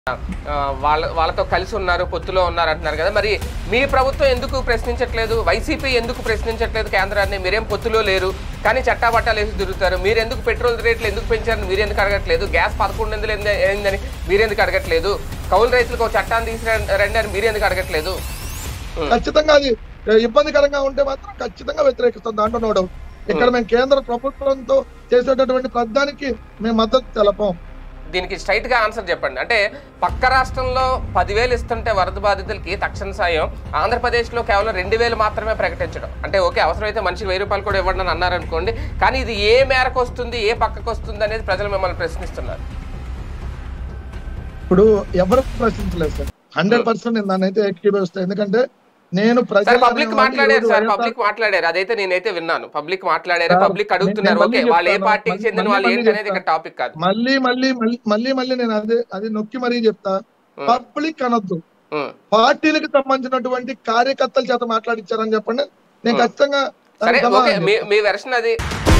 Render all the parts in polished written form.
వాళ్ళతో కలిసి ఉన్నారు, పొత్తులో ఉన్నారు అంటున్నారు కదా. మరి మీ ప్రభుత్వం ఎందుకు ప్రశ్నించట్లేదు? వైసీపీ ఎందుకు ప్రశ్నించట్లేదు కేంద్రాన్ని? మీరేం పొత్తులో లేరు కానీ చట్టాబట్టాలు వేసి తిరుగుతారు. మీరు ఎందుకు పెట్రోల్ రేట్లు ఎందుకు పెంచారని మీరు ఎందుకు అడగట్లేదు? గ్యాస్ 11 అయిందని మీరెందుకు అడగట్లేదు? కౌలు రైతులకు ఒక చట్టాన్ని తీసుకురండి అని మీరు ఎందుకు అడగట్లేదు? ఖచ్చితంగా అది ఇబ్బందికరంగా ఉంటే మాత్రం ఖచ్చితంగా వ్యతిరేకిస్తాం. దాంట్లో నోడు ఇక్కడ మేము కేంద్ర ప్రభుత్వంతో చేసేటటువంటి ప్రధానికి మేము మద్దతు తెలపం. దీనికి స్ట్రైట్ గా ఆన్సర్ చెప్పండి. అంటే పక్క రాష్ట్రంలో 10,000 ఇస్తుంటే వరద బాధితులకి తక్షణ సాయం, ఆంధ్రప్రదేశ్లో కేవలం 2,000 మాత్రమే ప్రకటించడం. అంటే ఓకే, అవసరమైతే మనిషికి 1,000 రూపాయలు కూడా ఇవ్వండి అని అన్నారనుకోండి, కానీ ఇది ఏ మేరకు వస్తుంది, ఏ పక్కకు వస్తుంది అనేది ప్రజలు మిమ్మల్ని ప్రశ్నిస్తున్నారు. ఇప్పుడు ఎవరు ప్రశ్నించలేదు సార్, 100% నేను దాన్ని అయితే ఏకీభవిస్తాను. ఎందుకంటే నేను పబ్లిక్ మాట్లాడారు సార్, పబ్లిక్ మాట్లాడారు, అదైతే నేనైతే విన్నాను. పబ్లిక్ మాట్లాడారు, పబ్లిక్ అడుగుతున్నారు. ఓకే, వాళ్ళు ఏ పార్టీకి చెందిన వాళ్ళు ఏంటనేది ఇక్కడ టాపిక్ కాదు. మళ్ళీ నేను అది నొక్కి మరీ చెప్తా. పబ్లిక్ అనొద్దు, పార్టీలకు సంబంధించినటువంటి కార్యకర్తల చేత మాట్లాడించారని చెప్పండి. నేను ఖచ్చితంగా మీ వెర్షన్ అది.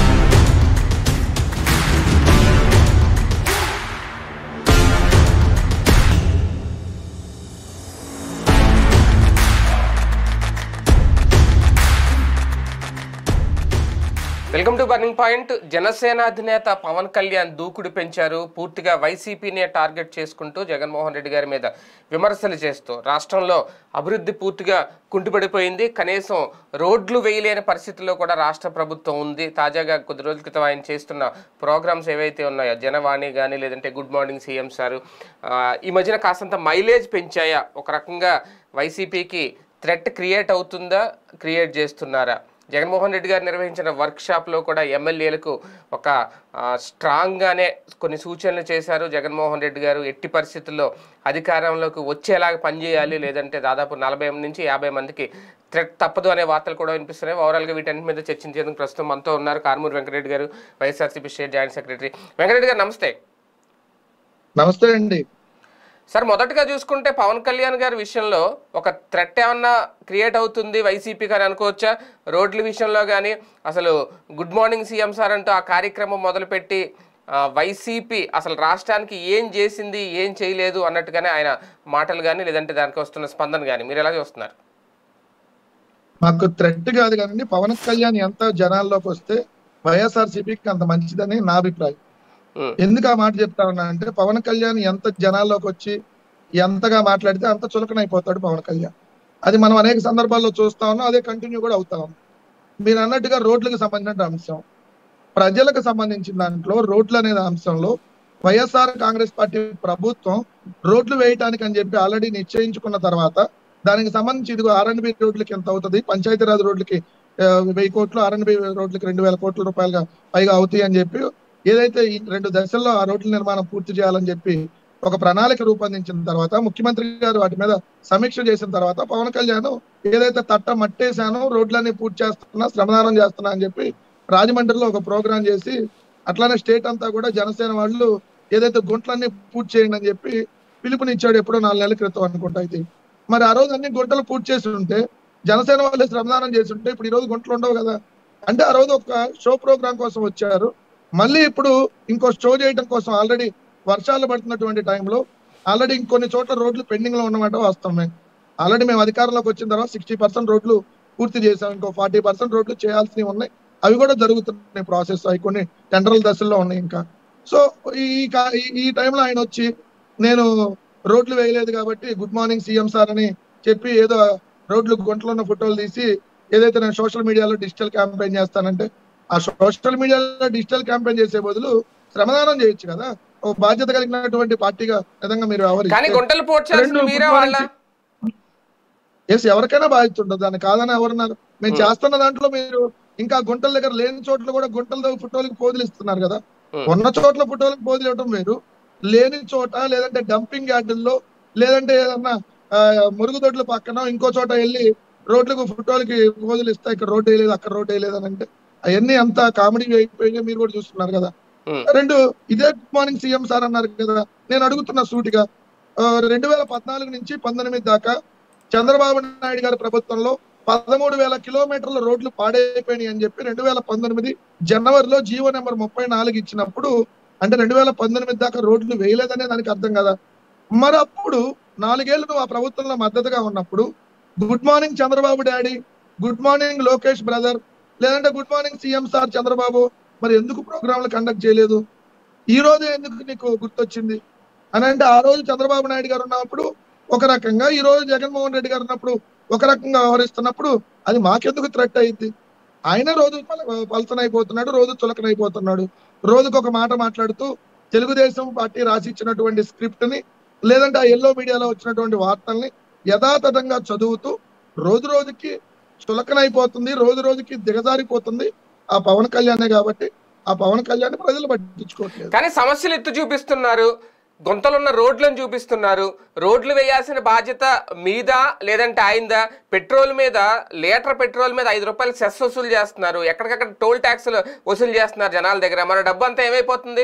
Welcome to burning point. Janasena అధినేత పవన్ కళ్యాణ్ దూకుడు పెంచారు. పూర్తిగా వైసీపీనే టార్గెట్ చేసుకుంటూ జగన్మోహన్ రెడ్డి గారి మీద విమర్శలు చేస్తూ రాష్ట్రంలో అభివృద్ధి పూర్తిగా కుంటుపడిపోయింది. కనీసం రోడ్లు వేయలేని పరిస్థితుల్లో కూడా రాష్ట్ర ప్రభుత్వం ఉంది. తాజాగా కొద్ది రోజుల క్రితం ఆయన చేస్తున్న ప్రోగ్రామ్స్ ఏవైతే ఉన్నాయో, జనవాణి కానీ లేదంటే గుడ్ మార్నింగ్ సీఎం సార్, ఈ మధ్యన కాస్తంత మైలేజ్ పెంచాయా? ఒక రకంగా వైసీపీకి థ్రెట్ క్రియేట్ అవుతుందా, క్రియేట్ చేస్తున్నారా? జగన్మోహన్ రెడ్డి గారు నిర్వహించిన వర్క్షాప్లో కూడా ఎమ్మెల్యేలకు ఒక స్ట్రాంగ్గానే కొన్ని సూచనలు చేశారు జగన్మోహన్ రెడ్డి గారు. ఎట్టి పరిస్థితుల్లో అధికారంలోకి వచ్చేలాగా పనిచేయాలి, లేదంటే దాదాపు 40 నుంచి 50 మందికి థ్రెట్ తప్పదు అనే వార్తలు కూడా వినిపిస్తున్నాయి. ఓవరాల్గా వీటన్నిటి మీద చర్చించేందుకు ప్రస్తుతం మనతో ఉన్నారు Karumuri Venkatareddy garu, YSRCP state joint secretary. Venkatareddy garu నమస్తే. నమస్తే అండి సార్. మొదటగా చూసుకుంటే పవన్ కళ్యాణ్ గారి విషయంలో ఒక థ్రెట్ ఏమన్నా క్రియేట్ అవుతుంది వైసీపీకి అని అనుకోవచ్చా? రోడ్ల విషయంలో కానీ అసలు గుడ్ మార్నింగ్ సీఎం సార్ అంటూ ఆ కార్యక్రమం మొదలుపెట్టి వైసీపీ అసలు రాష్ట్రానికి ఏం చేసింది, ఏం చేయలేదు అన్నట్టుగానే ఆయన మాటలు కానీ లేదంటే దానికి వస్తున్న స్పందన కానీ మీరు ఎలా చూస్తున్నారు? మాకు థ్రెట్ కాదు కానీ పవన్ కళ్యాణ్ ఎంత జనాల్లోకి వస్తే వైఎస్ఆర్సీపీకి అంత మంచిదని నా అభిప్రాయం. ఎందుకు ఆ మాట చెప్తా ఉన్నా అంటే, పవన్ కళ్యాణ్ ఎంత జనాల్లోకి వచ్చి ఎంతగా మాట్లాడితే అంత చులకనైపోతాడు పవన్ కళ్యాణ్. అది మనం అనేక సందర్భాల్లో చూస్తా ఉన్నాం, అదే కంటిన్యూ కూడా అవుతా ఉన్నాం. మీరు అన్నట్టుగా రోడ్లకు సంబంధించిన అంశం, ప్రజలకు సంబంధించిన దాంట్లో రోడ్లు అనేది అంశంలో వైఎస్ఆర్ కాంగ్రెస్ పార్టీ ప్రభుత్వం రోడ్లు వేయటానికి అని చెప్పి ఆల్రెడీ నిశ్చయించుకున్న తర్వాత దానికి సంబంధించి ఇదిగో R&B రోడ్లకి ఎంత అవుతుంది, పంచాయతీరాజ్ రోడ్లకి 1000 కోట్లు, R&B రోడ్లకి 2,000 కోట్ల రూపాయలుగా పైగా అవుతాయి అని చెప్పి ఏదైతే ఈ 2 దశల్లో ఆ రోడ్ల నిర్మాణం పూర్తి చేయాలని చెప్పి ఒక ప్రణాళిక రూపొందించిన తర్వాత ముఖ్యమంత్రి గారు వాటి మీద సమీక్ష చేసిన తర్వాత పవన్ కళ్యాణ్ ఏదైతే మట్టేశానో రోడ్లన్నీ పూర్తి చేస్తున్నా, శ్రమదానం చేస్తున్నా అని చెప్పి రాజమండ్రిలో ఒక ప్రోగ్రాం చేసి, అట్లానే స్టేట్ అంతా కూడా జనసేన వాళ్ళు ఏదైతే గుంటలన్నీ పూర్తి చేయండి అని చెప్పి పిలుపునిచ్చాడు. ఎప్పుడో 4 నెలల క్రితం అనుకుంటా. అయితే మరి ఆ రోజు అన్ని గుంటలు పూర్తి చేసి ఉంటే, జనసేన వాళ్ళు శ్రమదానం చేసి ఉంటే ఇప్పుడు ఈ రోజు గుంటలు ఉండవు కదా. అంటే ఆ రోజు ఒక షో ప్రోగ్రాం కోసం వచ్చారు, మళ్ళీ ఇప్పుడు ఇంకో షో చేయడం కోసం ఆల్రెడీ వర్షాలు పడుతున్నటువంటి టైంలో ఆల్రెడీ ఇంకొన్ని చోట్ల రోడ్లు పెండింగ్ లో ఉన్నమాట వాస్తవమే. ఆల్రెడీ మేము అధికారంలోకి వచ్చిన తర్వాత 60% రోడ్లు పూర్తి చేసాం, ఇంకో 40% రోడ్లు చేయాల్సినవి ఉన్నాయి, అవి కూడా జరుగుతున్నాయి ప్రాసెస్, అవి కొన్ని టెండర్ల దశల్లో ఉన్నాయి ఇంకా. సో ఈ టైంలో ఆయన వచ్చి నేను రోడ్లు వేయలేదు కాబట్టి గుడ్ మార్నింగ్ సీఎం సార్ అని చెప్పి ఏదో రోడ్లు గుంటలో ఉన్న ఫోటోలు తీసి ఏదైతే నేను సోషల్ మీడియాలో డిజిటల్ క్యాంపెయిన్ చేస్తానంటే, ఆ సోషల్ మీడియాలో డిజిటల్ క్యాంపెయిన్ చేసే బదులు శ్రమదానం చేయొచ్చు కదా. ఒక బాధ్యత కలిగినటువంటి పార్టీగా విధంగా మీరు ఎవరికైనా బాధ్యత ఉంటుంది, దాన్ని కాదని ఎవరున్నారు? మేము చేస్తున్న దాంట్లో మీరు ఇంకా గుంటల దగ్గర లేని చోట్ల కూడా గుంటల దగ్గర ఫోటోలకు పోదులు ఇస్తున్నారు కదా. ఉన్న చోట్ల ఫోటోలకు పోదులు ఇవ్వడం వేరు, లేని చోట లేదంటే డంపింగ్ యార్డుల్లో లేదంటే ఏదన్నా మురుగుదొడ్ల పక్కన ఇంకో చోట వెళ్ళి రోడ్లకు ఫోటోలకి పోదులు ఇస్తా, ఇక్కడ రోడ్డు వేయలేదు అక్కడ రోడ్డు వేయలేదు అని అంటే అవన్నీ అంత కామెడీ అయిపోయినా మీరు కూడా చూస్తున్నారు కదా. 2 ఇదే గుడ్ మార్నింగ్ సీఎం సార్ అన్నారు కదా. నేను అడుగుతున్న సూటిగా, 2014 నుంచి 19 దాకా చంద్రబాబు నాయుడు గారి ప్రభుత్వంలో 13,000 కిలోమీటర్ల రోడ్లు పాడైపోయినాయి అని చెప్పి 2019 జనవరిలో జీవో నెంబర్ 34 ఇచ్చినప్పుడు, అంటే 2019 దాకా రోడ్లు వేయలేదనే దానికి అర్థం కదా. మరి అప్పుడు 4 ఏళ్ళు నువ్వు ఆ ప్రభుత్వంలో మద్దతుగా ఉన్నప్పుడు good morning Chandrababu daddy, good morning Lokesh brother, లేదంటే good morning CM sir Chandrababu మరి ఎందుకు ప్రోగ్రాంలు కండక్ట్ చేయలేదు? ఈ రోజు ఎందుకు నీకు గుర్తొచ్చింది అని అంటే, ఆ రోజు చంద్రబాబు నాయుడు గారు ఉన్నప్పుడు ఒక రకంగా, ఈ రోజు జగన్మోహన్ రెడ్డి గారు ఉన్నప్పుడు ఒక రకంగా వ్యవహరిస్తున్నప్పుడు అది మాకెందుకు థ్రెట్ అయింది? ఆయన రోజు పలసనైపోతున్నాడు, రోజు చులకనైపోతున్నాడు, రోజుకు ఒక మాట మాట్లాడుతూ తెలుగుదేశం పార్టీ రాసి ఇచ్చినటువంటి స్క్రిప్ట్ ని, లేదంటే ఆ ఎల్లో మీడియాలో వచ్చినటువంటి వార్తల్ని యథాతథంగా చదువుతూ రోజు రోజుకి చులకనైపోతుంది, రోజు రోజుకి దిగజారిపోతుంది ఆ పవన్ కళ్యాణే. కాబట్టి ఆ పవన్ కళ్యాణ్ ప్రజలు పట్టించుకోవట్లేదు. కానీ సమస్యలు ఎత్తు చూపిస్తున్నారు, గుంతలున్న రోడ్లను చూపిస్తున్నారు. రోడ్లు వేయాల్సిన బాధ్యత మీద లేదంటే ఆయనదా? పెట్రోల్ మీద, లీటర్ పెట్రోల్ మీద 5 రూపాయలు సెస్ వసూలు చేస్తున్నారు, ఎక్కడికక్కడ టోల్ ట్యాక్స్లు వసూలు చేస్తున్నారు జనాల దగ్గర. మన డబ్బు అంతా ఏమైపోతుంది?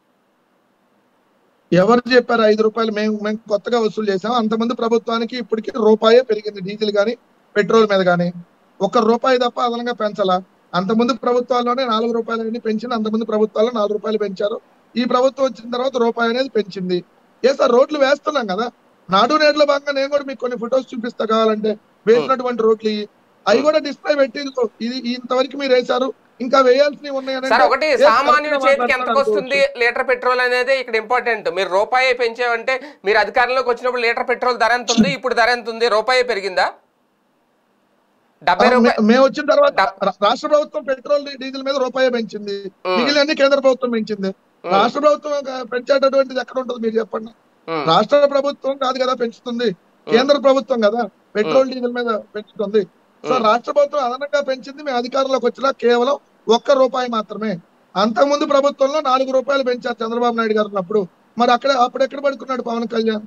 ఎవరు చెప్పారు 5 రూపాయలు? మేము కొత్తగా వసూలు చేసాం. అంతమంది ప్రభుత్వానికి ఇప్పటికి రూపాయే పెరిగింది డీజిల్ కానీ పెట్రోల్ మీద కానీ. 1 రూపాయి తప్ప అదనంగా పెంచాలా? అంతమంది ప్రభుత్వాల్లోనే 4 రూపాయలు పెంచింది, అంతమంది ప్రభుత్వాల్లో 4 రూపాయలు పెంచారు. ఈ ప్రభుత్వం వచ్చిన తర్వాత రూపాయి అనేది పెంచింది. సార్ రోడ్లు వేస్తున్నాం కదా, నాడు నేడులో భాగంగా నేను కూడా మీకు కొన్ని ఫొటోస్ చూపిస్తా కావాలంటే, వేసినటువంటి రోడ్లు అవి కూడా డిస్ప్లే పెట్టి ఇది ఇంతవరకు మీరు వేశారు, ఇంకా వేయాల్సినవి ఉన్నాయని. ఒకటి సామాన్యుల చేతికి ఎంతకు వస్తుంది లీటర్ పెట్రోల్ అనేది ఇక్కడ ఇంపార్టెంట్. మీరు రూపాయి పెంచామంటే, మీరు అధికారంలోకి వచ్చినప్పుడు లీటర్ పెట్రోల్ ధర ఎంత ఉంది, ఇప్పుడు ధర ఎంత ఉంది? రూపాయి పెరిగిందా? 70 రూపాయలు. మేము వచ్చిన తర్వాత రాష్ట్ర ప్రభుత్వం పెట్రోల్ డీజిల్ మీద రూపాయి పెంచింది, మిగిలిన కేంద్ర ప్రభుత్వం పెంచింది. రాష్ట్ర ప్రభుత్వం పెంచేటటువంటిది ఎక్కడ ఉంటుంది మీరు చెప్పండి? రాష్ట్ర ప్రభుత్వం కాదు కదా పెంచుతుంది, కేంద్ర ప్రభుత్వం కదా పెట్రోల్ డీజిల్ మీద పెంచుతుంది. సో రాష్ట్ర ప్రభుత్వం అదనంగా పెంచింది, మేము అధికారంలోకి వచ్చినా కేవలం 1 రూపాయి మాత్రమే. అంతకుముందు ప్రభుత్వంలో 4 రూపాయలు పెంచారు చంద్రబాబు నాయుడు గారు ఉన్నప్పుడు. మరి అప్పుడు ఎక్కడ పడుకున్నాడు పవన్ కళ్యాణ్?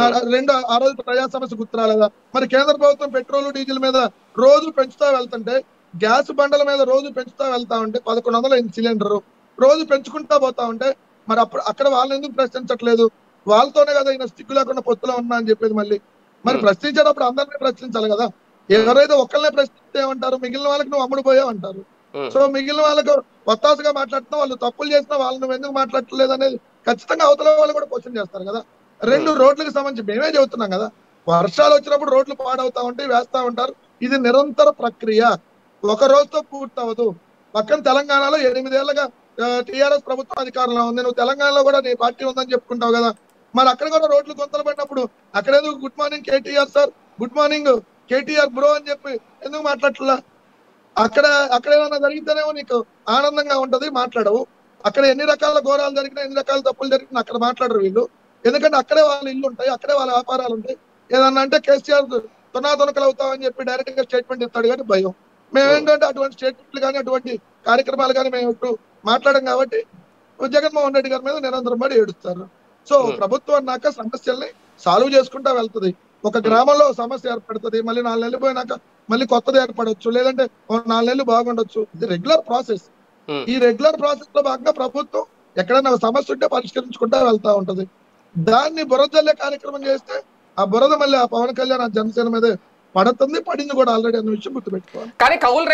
ఆ రోజు ప్రజా సమస్య గుర్తురాలేదా? మరి కేంద్ర ప్రభుత్వం పెట్రోల్ డీజిల్ మీద రోజు పెంచుతా వెళ్తుంటే, గ్యాస్ బండల మీద రోజు పెంచుతా వెళ్తా ఉంటే 1100 సిలిండర్ రోజు పెంచుకుంటా పోతా ఉంటే, మరి అక్కడ వాళ్ళని ఎందుకు ప్రశ్నించట్లేదు? వాళ్ళతోనే కదా ఈయన స్టిక్ లేకుండా పొత్తులో ఉన్నా అని చెప్పేది. మరి ప్రశ్నించేటప్పుడు అందరినీ ప్రశ్నించాలి కదా. ఎవరైతే ఒక్కళ్ళనే ప్రశ్నిస్తే ఏమంటారు? మిగిలిన వాళ్ళకి నువ్వు అమ్ముడు పోయావు అంటారు. సో మిగిలిన వాళ్ళకు ఒత్తాసుగా మాట్లాడుతున్నా, వాళ్ళు తప్పులు చేసినా వాళ్ళు నువ్వు ఎందుకు మాట్లాడట్లేదు అనేది ఖచ్చితంగా అవతల వాళ్ళు కూడా క్వశ్చన్ చేస్తారు కదా. 2 రోడ్లకు సంబంధించి మేమే చెబుతున్నాం కదా, వర్షాలు వచ్చినప్పుడు రోడ్లు పాడవుతా ఉంటాయి, వేస్తా ఉంటారు. ఇది నిరంతర ప్రక్రియ, ఒక రోజుతో పూర్తవదు. పక్కన తెలంగాణలో 8 ఏళ్లుగా టీఆర్ఎస్ ప్రభుత్వం అధికారంలో ఉంది, నువ్వు తెలంగాణలో కూడా నీ పార్టీ ఉందని చెప్పుకుంటావు కదా. మరి అక్కడ కూడా రోడ్లు గుంతలు పడినప్పుడు అక్కడేందుకు good morning KTR sir, good morning KTR bro అని చెప్పి ఎందుకు మాట్లాడట్లా? అక్కడ ఏమైనా జరిగితేనేమో నీకు ఆనందంగా ఉంటది, మాట్లాడవు. అక్కడ ఎన్ని రకాల ఘోరాలు జరిగినా, ఎన్ని రకాల తప్పులు జరిగినా అక్కడ మాట్లాడరు వీళ్ళు. ఎందుకంటే అక్కడే వాళ్ళ ఇల్లు ఉంటాయి, అక్కడే వాళ్ళ వ్యాపారాలు ఉంటాయి. ఏదన్నా అంటే కేసీఆర్ తునాతునకలు అవుతామని చెప్పి డైరెక్ట్ గా స్టేట్మెంట్ ఇస్తాడు కానీ భయం. మేమేంటంటే అటువంటి స్టేట్మెంట్లు కానీ అటువంటి కార్యక్రమాలు కానీ మేము ఇప్పుడు మాట్లాడడం కాబట్టి జగన్మోహన్ రెడ్డి గారి మీద నిరంతరం పడి ఏడుస్తారు. సో ప్రభుత్వం అన్నాక సమస్యల్ని సాల్వ్ చేసుకుంటా వెళ్తుంది. ఒక గ్రామంలో సమస్య ఏర్పడుతుంది, మళ్ళీ 4 నెలలు పోయినాక మళ్ళీ కొత్తది ఏర్పడవచ్చు, లేదంటే 4 నెలలు బాగుండొచ్చు. ఇది రెగ్యులర్ ప్రాసెస్. ఈ రెగ్యులర్ ప్రాసెస్ లో భాగంగా ప్రభుత్వం ఎక్కడైనా సమస్య ఉంటే పరిష్కరించుకుంటా వెళ్తా ఉంటది. దాన్ని బురద జల్లే కార్యక్రమం చేస్తే ఆ బురద మళ్ళీ ఆ పవన్ కళ్యాణ్, ఆ జనసేన మీద పడుతుంది, పడింది కూడా ఆల్రెడీ అన్న విషయం గుర్తుపెట్టుకోవాలి. కానీ కౌలు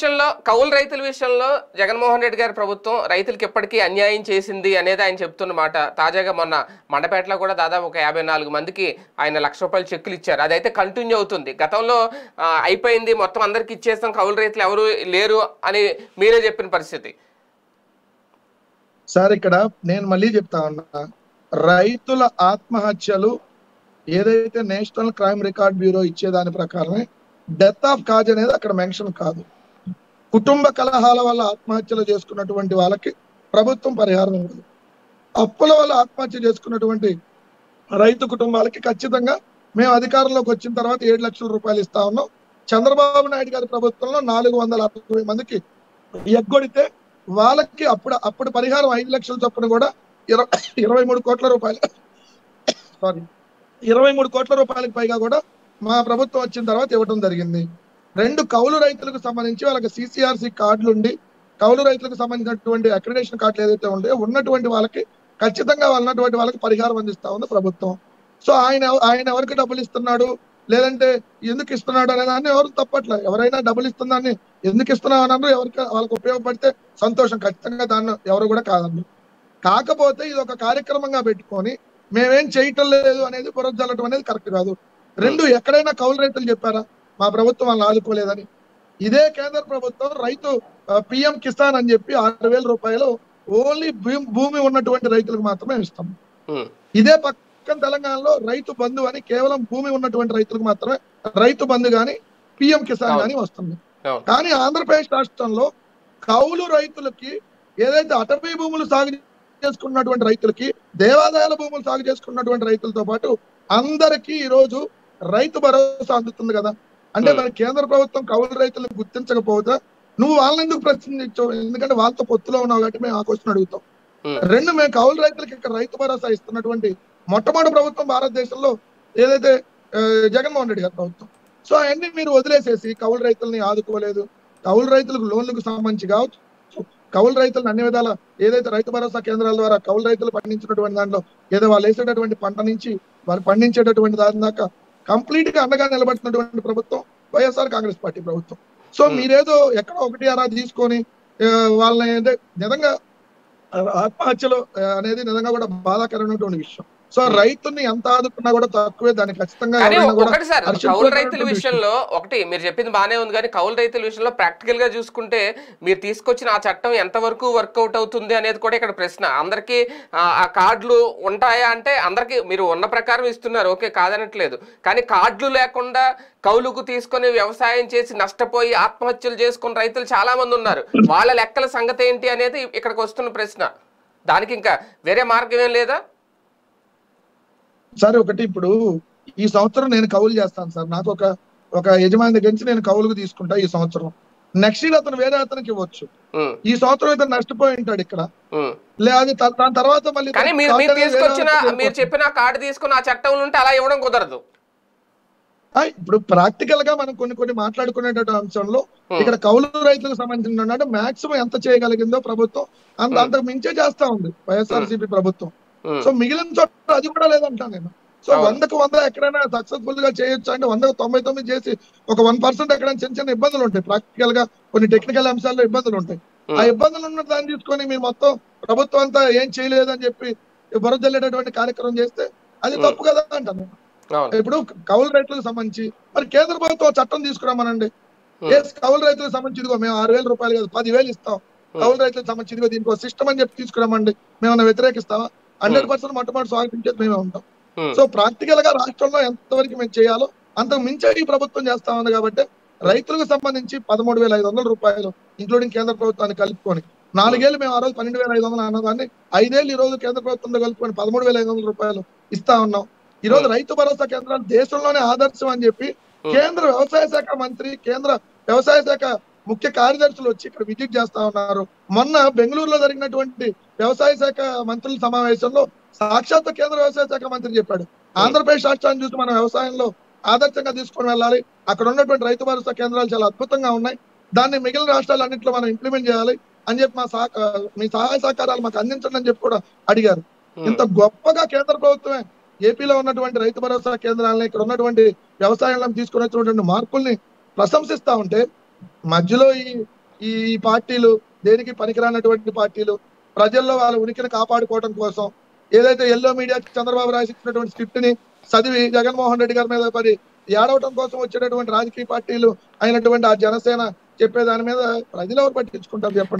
రైతుల విషయంలో జగన్మోహన్ రెడ్డి గారి ప్రభుత్వం రైతులకు ఎప్పటికీ అన్యాయం చేసింది అనేది ఆయన చెప్తున్నమాట. తాజాగా మొన్న మండపేటలో కూడా దాదాపు ఒక 54 మందికి ఆయన ₹1,00,000 చెక్కులు ఇచ్చారు. అదైతే కంటిన్యూ అవుతుంది. గతంలో అయిపోయింది, మొత్తం అందరికి ఇచ్చేస్తాం, కౌలు రైతులు ఎవరు లేరు అని మీరే చెప్పిన పరిస్థితి. సార్ ఇక్కడ నేను మళ్ళీ చెప్తా ఉన్నా, రైతుల ఆత్మహత్యలు ఏదైతే నేషనల్ క్రైమ్ రికార్డ్ బ్యూరో ఇచ్చేదాని ప్రకారమే డెత్ ఆఫ్ కాజ్ అనేది అక్కడ మెన్షన్ కాదు. కుటుంబ కలహాల వల్ల ఆత్మహత్యలు చేసుకున్నటువంటి వాళ్ళకి ప్రభుత్వం పరిహారం ఇవ్వదు. అప్పుల వల్ల ఆత్మహత్య చేసుకున్నటువంటి రైతు కుటుంబాలకి ఖచ్చితంగా మేము అధికారంలోకి వచ్చిన తర్వాత 7 లక్షల రూపాయలు ఇస్తా ఉన్నాం. చంద్రబాబు నాయుడు గారి ప్రభుత్వంలో 460 మందికి ఎగ్గొడితే వాళ్ళకి అప్పుడు పరిహారం 5 లక్షల చొప్పున కూడా 23 కోట్ల రూపాయలు 23 కోట్ల రూపాయలకు పైగా కూడా మా ప్రభుత్వం వచ్చిన తర్వాత ఇవ్వడం జరిగింది. 2 కౌలు రైతులకు సంబంధించి వాళ్ళకి CCRC కార్డులు ఉండి, కౌలు రైతులకు సంబంధించినటువంటి అక్రిడేషన్ కార్డులు ఏదైతే ఉంటాయో ఉన్నటువంటి వాళ్ళకి ఖచ్చితంగా ఉన్నటువంటి వాళ్ళకి పరిహారం అందిస్తా ఉంది ప్రభుత్వం. సో ఆయన ఎవరికి డబ్బులు ఇస్తున్నాడు, లేదంటే ఎందుకు ఇస్తున్నాడు అనే దాన్ని ఎవరు తప్పట్లేదు. ఎవరైనా డబ్బులు ఇస్తుందాన్ని ఎందుకు ఇస్తున్నావు అన్నారు, ఎవరికి వాళ్ళకి ఉపయోగపడితే సంతోషం, ఖచ్చితంగా దాన్ని ఎవరు కూడా కాదండి. కాకపోతే ఇది ఒక కార్యక్రమంగా పెట్టుకొని మేమేం చేయటం లేదు అనేది బురద జల్లటం అనేది కరెక్ట్ కాదు. రెండు, ఎక్కడైనా కౌలు రైతులు చెప్పారా మా ప్రభుత్వం వాళ్ళని ఆదుకోలేదని? ఇదే కేంద్ర ప్రభుత్వం రైతు పిఎం కిసాన్ అని చెప్పి 6,000 రూపాయలు ఓన్లీ భూమి ఉన్నటువంటి రైతులకు మాత్రమే ఇస్తాం. ఇదే పక్కన తెలంగాణలో రైతు బంధు అని కేవలం భూమి ఉన్నటువంటి రైతులకు మాత్రమే రైతు బంధు గాని పిఎం కిసాన్ గాని వస్తుంది. కానీ ఆంధ్రప్రదేశ్ రాష్ట్రంలో కౌలు రైతులకి, ఏదైతే అటవీ భూములు సాగు చేసుకున్నటువంటి రైతులకి, దేవాదాయాల భూములు సాగు చేసుకున్నటువంటి రైతులతో పాటు అందరికీ ఈ రోజు రైతు భరోసా అందుతుంది కదా. అంటే మరి కేంద్ర ప్రభుత్వం కౌలు రైతులను గుర్తించకపోతే నువ్వు వాళ్ళని ఎందుకు ప్రశ్నించవు? ఎందుకంటే వాళ్ళతో పొత్తులో ఉన్నావు కాబట్టి మేము ఆ క్వశ్చన్ అడుగుతాం. రెండు, మేము కౌలు రైతులకి ఇక్కడ రైతు భరోసా ఇస్తున్నటువంటి మొట్టమొదటి ప్రభుత్వం భారతదేశంలో ఏదైతే జగన్మోహన్ రెడ్డి గారి ప్రభుత్వం. సో అవన్నీ మీరు వదిలేసేసి కౌలు రైతుల్ని ఆదుకోలేదు, కౌలు రైతులకు లోన్లకు సంబంధించి కావచ్చు, కౌలు రైతులను అన్ని విధాల ఏదైతే రైతు భరోసా కేంద్రాల ద్వారా కౌలు రైతులు పండించినటువంటి దాంట్లో ఏదో వాళ్ళు వేసేటటువంటి పంట నుంచి వాళ్ళు పండించేటటువంటి దాని దాకా కంప్లీట్ గా అండగా నిలబడుతున్నటువంటి ప్రభుత్వం వైఎస్ఆర్ కాంగ్రెస్ పార్టీ ప్రభుత్వం. సో మీరేదో ఎక్కడో ఒకటి అలా తీసుకొని వాళ్ళని అంటే నిజంగా ఆత్మహత్యలు అనేది నిజంగా కూడా బాధాకరమైనటువంటి విషయం. సో రైతుని ఎంత ఆదుకున్నా కూడా తక్కువే, దాన్ని ఖచ్చితంగా ఒకటి సార్ కౌలు రైతుల విషయంలో ఒకటి మీరు చెప్పింది బాగానే ఉంది, కానీ కౌలు రైతుల విషయంలో ప్రాక్టికల్ గా చూసుకుంటే మీరు తీసుకొచ్చిన ఆ చట్టం ఎంతవరకు వర్కౌట్ అవుతుంది అనేది కూడా ఇక్కడ ప్రశ్న. అందరికీ ఆ కార్డులు ఉంటాయా అంటే అందరికీ మీరు ఉన్న ప్రకారం ఇస్తున్నారు, ఓకే కాదనట్లేదు, కానీ కార్డులు లేకుండా కౌలుకు తీసుకొని వ్యవసాయం చేసి నష్టపోయి ఆత్మహత్యలు చేసుకున్న రైతులు చాలా మంది ఉన్నారు. వాళ్ళ లెక్కల సంగతి ఏంటి అనేది ఇక్కడికి వస్తున్న ప్రశ్న. దానికి ఇంకా వేరే మార్గం ఏం లేదా? సార్ ఒకటి, ఇప్పుడు ఈ సంవత్సరం నేను కౌలు చేస్తాను సార్, నాకు ఒక యజమాని దగ్గర నుంచి నేను కౌలుకు తీసుకుంటా ఈ సంవత్సరం. నెక్స్ట్ ఇయర్ అతను వేరే అతనికి ఇవ్వచ్చు. ఈ సంవత్సరం ఇతను నష్టపోయి ఉంటాడు ఇక్కడ, లేదు దాని తర్వాత మళ్ళీ మీరు చెప్పిన కార్డు తీసుకుని ఆ చట్టం ఉంటే అలా ఇవ్వడం కుదరదు. ఇప్పుడు ప్రాక్టికల్ గా మనం కొన్ని మాట్లాడుకునేట అంశంలో ఇక్కడ కౌలు రైతులకు సంబంధించిన మాక్సిమం ఎంత చేయగలిగిందో ప్రభుత్వం అంతకు మించే చేస్తా ఉంది వైఎస్ఆర్సీపీ ప్రభుత్వం. సో మిగిలిన చోట అది కూడా లేదంటాను నేను. సో 100కు 100 ఎక్కడైనా సక్సెస్ఫుల్ గా చేయొచ్చు అంటే 100కు 99 చేసి ఒక 1% ఎక్కడైనా చిన్న ఇబ్బందులు ఉంటాయి, ప్రాక్టికల్ గా కొన్ని టెక్నికల్ అంశాల్లో ఇబ్బందులు ఉంటాయి. ఆ ఇబ్బందులు ఉన్న దాన్ని తీసుకొని మీరు మొత్తం ప్రభుత్వం అంతా ఏం చేయలేదని చెప్పి బురద జల్లేటటువంటి కార్యక్రమం చేస్తే అది తప్పు కదా అంటాను నేను. ఇప్పుడు కౌలు రైతులకు సంబంధించి మరి కేంద్ర ప్రభుత్వం చట్టం తీసుకురామనండి. కౌలు రైతులకు సంబంధించి ఇదిగో మేము 6,000 రూపాయలు కాదు 10,000 ఇస్తాం, కౌలు రైతులకు సంబంధించి ఇదిగో దీనికి ఒక సిస్టమ్ అని చెప్పి తీసుకురామండి, మేమన్నా వ్యతిరేకిస్తామా? 100% మొట్టమొదటి స్వాగతించేది మేమే ఉంటాం. సో ప్రాక్టికల్ గా రాష్ట్రంలో ఎంతవరకు మేము చేయాలో అంతకు మించే ఈ ప్రభుత్వం చేస్తా ఉంది. కాబట్టి రైతులకు సంబంధించి 13,500 రూపాయలు ఇంక్లూడింగ్ కేంద్ర ప్రభుత్వాన్ని కలుపుకొని 4 ఏళ్ళు మేము ఆ రోజు 12,500 అన్నదాన్ని 5 ఏళ్ళు ఈ రోజు కేంద్ర ప్రభుత్వంతో కలుపుకొని 13,500 రూపాయలు ఇస్తా ఉన్నాం. ఈ రోజు రైతు భరోసా కేంద్రాలు దేశంలోనే ఆదర్శం అని చెప్పి కేంద్ర వ్యవసాయ శాఖ మంత్రి, కేంద్ర వ్యవసాయ శాఖ ముఖ్య కార్యదర్శులు వచ్చి ఇక్కడ విజిట్ చేస్తా ఉన్నారు. మొన్న బెంగళూరులో జరిగినటువంటి వ్యవసాయ శాఖ మంత్రుల సమావేశంలో సాక్షాత్ కేంద్ర వ్యవసాయ శాఖ మంత్రి చెప్పాడు, ఆంధ్రప్రదేశ్ రాష్ట్రాన్ని చూసి మనం వ్యవసాయంలో ఆదర్శంగా తీసుకొని వెళ్ళాలి, అక్కడ ఉన్నటువంటి రైతు భరోసా కేంద్రాలు చాలా అద్భుతంగా ఉన్నాయి, దాన్ని మిగిలిన రాష్ట్రాలన్నింటిలో మనం ఇంప్లిమెంట్ చేయాలి అని చెప్పి మీ సహాయ సహకారాలు మాకు అందించండి అని చెప్పి కూడా అడిగారు. ఇంత గొప్పగా కేంద్ర ప్రభుత్వమే ఏపీలో ఉన్నటువంటి రైతు భరోసా కేంద్రాలని, ఇక్కడ ఉన్నటువంటి వ్యవసాయంలో తీసుకుని వచ్చినటువంటి మార్పుల్ని ప్రశంసిస్తా ఉంటే మధ్యలో ఈ పార్టీలు, దేనికి పనికిరానటువంటి పార్టీలు, ప్రజల్లో వాళ్ళ ఉనికిని కాపాడుకోవడం కోసం ఏదైతే ఎల్లో మీడియా చంద్రబాబు రాసిచ్చినటువంటి స్క్రిప్ట్ ని చదివి జగన్మోహన్ రెడ్డి గారి మీద పడి ఏడవటం కోసం వచ్చేటటువంటి రాజకీయ పార్టీలు అయినటువంటి ఆ జనసేన చెప్పే దాని మీద ప్రజలు ఎవరు పట్టించుకుంటారు చెప్పండి?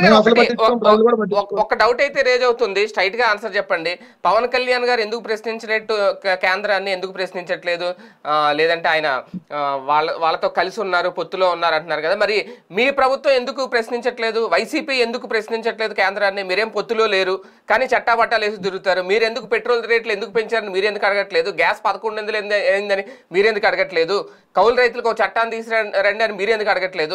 ఒక డౌట్ అయితే రేజ్ అవుతుంది, స్ట్రైట్ గా ఆన్సర్ చెప్పండి. పవన్ కళ్యాణ్ గారు ఎందుకు ప్రశ్నించినట్టు కేంద్రాన్ని ఎందుకు ప్రశ్నించట్లేదు? లేదంటే ఆయన వాళ్ళతో కలిసి ఉన్నారు, పొత్తులో ఉన్నారు అంటున్నారు కదా, మరి మీ ప్రభుత్వం ఎందుకు ప్రశ్నించట్లేదు? వైసీపీ ఎందుకు ప్రశ్నించట్లేదు కేంద్రాన్ని? మీరేం పొత్తులో లేరు కానీ చట్టాబట్టాలు వేసి తిరుగుతారు. మీరెందుకు పెట్రోల్ రేట్లు ఎందుకు పెంచారని మీరెందుకు అడగట్లేదు? గ్యాస్ 11 అయిందని మీరెందుకు అడగట్లేదు? కౌలు రైతులకు ఒక చట్టాన్ని తీసుకురండి అని మీరెందుకు అడగట్లేదు?